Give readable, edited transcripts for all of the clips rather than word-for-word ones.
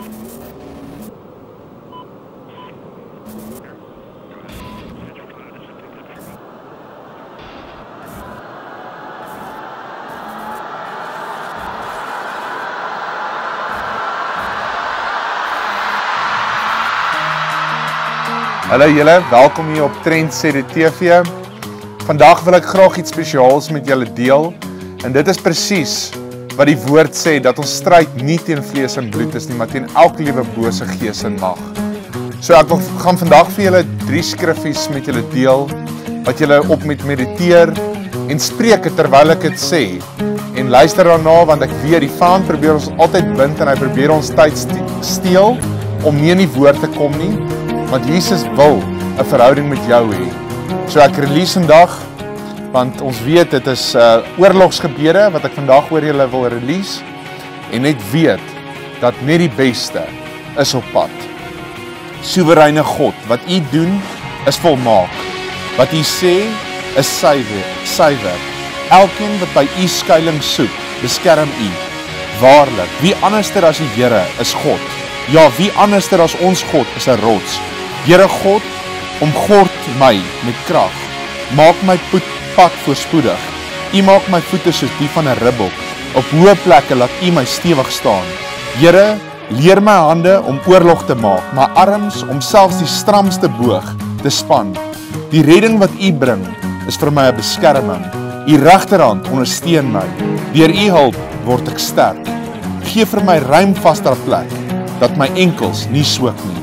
Hallo julle, welkom hier op Trendsetter TV. Vandag wil ek graag iets spesiaals met julle deel. En dit is presies wat die woord sê, dat ons stryd nie teen vlees en bloed is nie, maar teen elke liewe bose gees en mag. So ek gaan vandag vir julle 3 skriffies met julle deel, wat julle op met mediteer en spreek terwyl ek dit sê. En luister daarna, want ek weet die vyand probeer ons altyd bind en hy probeer ons tyd steel om nie in die woord te kom nie. Want Jesus wil 'n verhouding met jou hê. So ek release vandag, want ons weet dit is oorlogsgebede wat ek vandag oor julle wil release, en net weet dat net die beste is op pad. Soewereine God, wat U doen is volmaak. Wat U sê is suiwer. Elkeen wat by U skuilings soek, beskerm U. Waarlik, wie anderster as die Here is God? Ja, wie anderster as ons God is 'n rots. Here God, omgord my met krag. Maak my pad voorspoedig. U maak my voete soos die van 'n ribbok. Op hoë plekke laat U my stewig staan. Here, leer my hande om oorlog te maak, my arms om selfs die stramste boog te span. Die redding wat U bring is vir my 'n beskerming. U regterhand ondersteun my. Deur U hulp word ek sterk. Gee vir my ruim vaste plek, dat my enkels nie swik nie.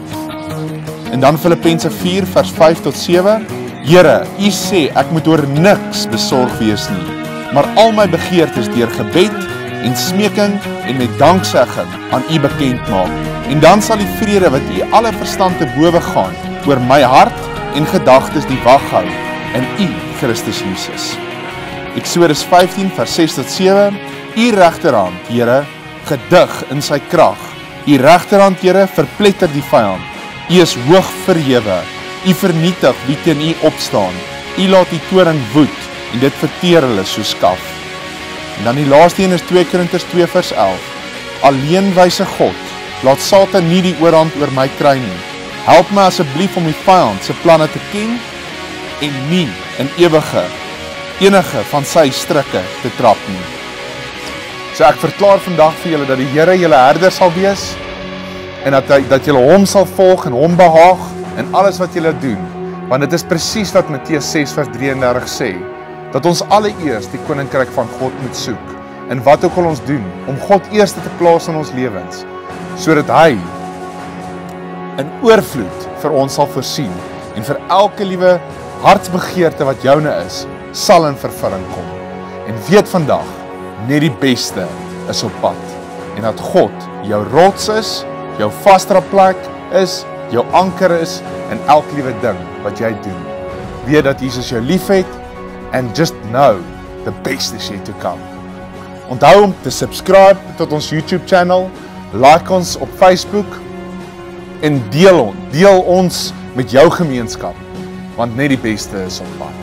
En dan Filippense 4 vers 5 tot 7. Here, U sê ek moet oor niks besorg wees nie, maar al my begeertes deur gebed en smeking en met danksegging aan U bekend maak. En dan sal die vrede wat U alle verstand te bowe gaan oor my hart en gedagtes die wag hou in U Christus Jesus. Eksodus 15 vers 6 tot 7. U regterhand, Here, gedig in sy krag. U regterhand, Here, verpletter die vyand. U is hoog verhewe. U vernietig wie teen U opstaan. U laat die toring woed en dit verteer hulle so skaf. En dan die laaste een is 2 Korintiërs 2 vers 11. Alleen wyse God, laat Satan nie die oorhand oor my kry nie. Help my asseblief om die vyand se planne te ken en nie in enige van sy strikke te trap nie. So ek verklaar vandag vir julle dat die Here julle herder sal wees, en dat julle hom sal volg en hom behaag in alles wat julle doen. Want dit is presies wat Matteus 6 vers 33 sê, dat ons alleeers die koninkryk van God moet soek, en wat ook al ons doen, om God eerste te plaas in ons lewens, sodat hy in oorvloed vir ons sal voorsien, en vir elke liewe hartsbegeerte wat joune is, sal in vervulling kom. En weet vandag, net die beste is op pad, en dat God jou rots is, jou vastere plek is, jou anker is, in elke liewe ding wat jy doen. Weet dat Jesus jou lief het, and just know, the best is yet to come. Onthou om te subscribe tot ons YouTube channel, like ons op Facebook, en deel ons met jou gemeenskap, want net die beste is op pad.